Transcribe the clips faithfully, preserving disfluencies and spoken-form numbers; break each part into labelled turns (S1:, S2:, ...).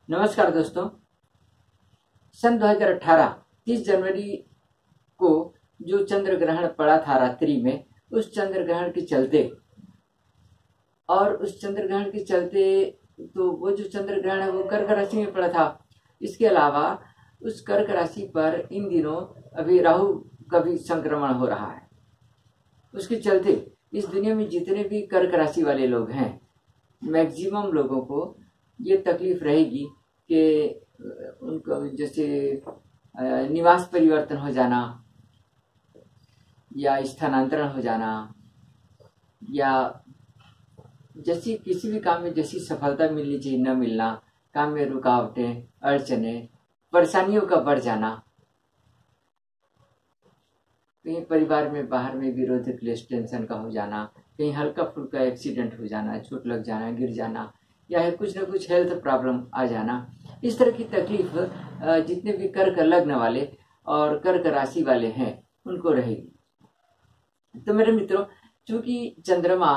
S1: नमस्कार दोस्तों। सन दो हज़ार अठारह तीस जनवरी को जो चंद्र ग्रहण पड़ा था रात्रि में, उस चंद्र ग्रहण के चलते और उस चंद्र ग्रहण के चलते तो वो जो चंद्र ग्रहण है वो कर्क राशि में पड़ा था। इसके अलावा उस कर्क राशि पर इन दिनों अभी राहु का भी संक्रमण हो रहा है। उसके चलते इस दुनिया में जितने भी कर्क राशि वाले लोग हैं, मैक्सिमम लोगों को ये तकलीफ रहेगी कि उनको जैसे निवास परिवर्तन हो जाना या स्थानांतरण हो जाना, या जैसी किसी भी काम में जैसी सफलता मिलनी चाहिए न मिलना, काम में रुकावटें, अड़चने, परेशानियों का बढ़ जाना, कहीं परिवार में बाहर में विरोध क्लेश टेंशन का हो जाना, कहीं हल्का फुल्का एक्सीडेंट हो जाना, चोट लग जाना, गिर जाना, या है कुछ न कुछ हेल्थ प्रॉब्लम आ जाना। इस तरह की तकलीफ जितने भी कर्क लग्न वाले और कर्क राशि वाले हैं उनको रहेगी। तो मेरे मित्रों, चूंकि चंद्रमा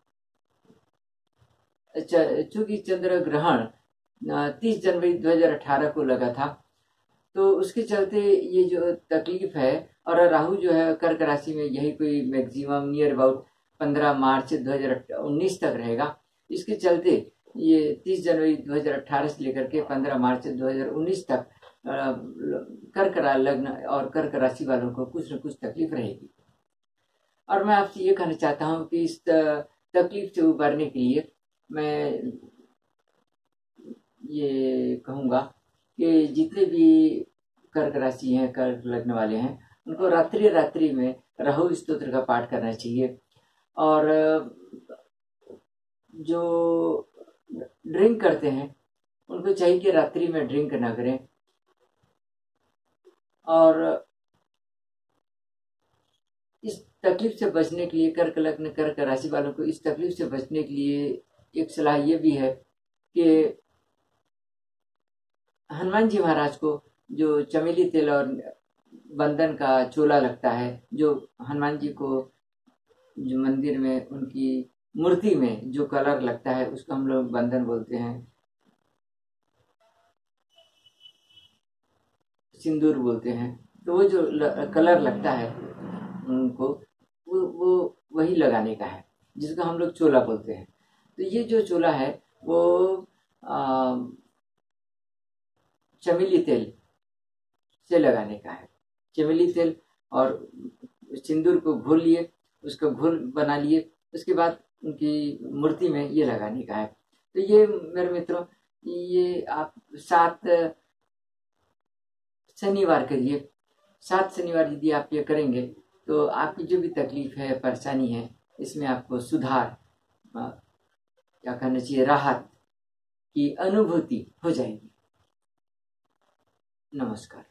S1: चूंकि चंद्र ग्रहण तीस जनवरी दो हज़ार अठारह को लगा था, तो उसके चलते ये जो तकलीफ है, और राहु जो है कर्क राशि में यही कोई मैक्सिमम नियर अबाउट पंद्रह मार्च दो हज़ार उन्नीस तक रहेगा। इसके चलते ये तीस जनवरी दो हज़ार अठारह से लेकर के पंद्रह मार्च दो हज़ार उन्नीस तक कर्क लग्न और कर्क राशि वालों को कुछ न कुछ तकलीफ रहेगी। और मैं आपसे ये कहना चाहता हूँ कि इस तकलीफ से उबरने के लिए मैं ये कहूँगा कि जितने भी कर्क राशि हैं, कर्क लग्न वाले हैं, उनको रात्रि रात्रि में राहु स्तोत्र का पाठ करना चाहिए। और जो ड्रिंक करते हैं उनको चाहिए कि रात्रि में ड्रिंक ना करें। और इस तकलीफ से बचने के लिए, कर्क लग्न कर्क राशि वालों को इस तकलीफ से बचने के लिए एक सलाह ये भी है कि हनुमान जी महाराज को जो चमेली तेल और बंधन का चोला लगता है, जो हनुमान जी को जो मंदिर में उनकी मूर्ति में जो कलर लगता है उसको हम लोग बंधन बोलते हैं, सिंदूर बोलते हैं। तो वो जो कलर लगता है उनको वो वो वही लगाने का है, जिसको हम लोग चोला बोलते हैं। तो ये जो चोला है वो आ, चमेली तेल से लगाने का है। चमेली तेल और सिंदूर को घोल लिए, उसका घोल बना लिए, उसके बाद उनकी मूर्ति में ये लगाने का है। तो ये मेरे मित्रों, ये आप सात शनिवार करिए। सात शनिवार यदि आप ये करेंगे तो आपकी जो भी तकलीफ है, परेशानी है, इसमें आपको सुधार, क्या कहना चाहिए, राहत की अनुभूति हो जाएगी। नमस्कार।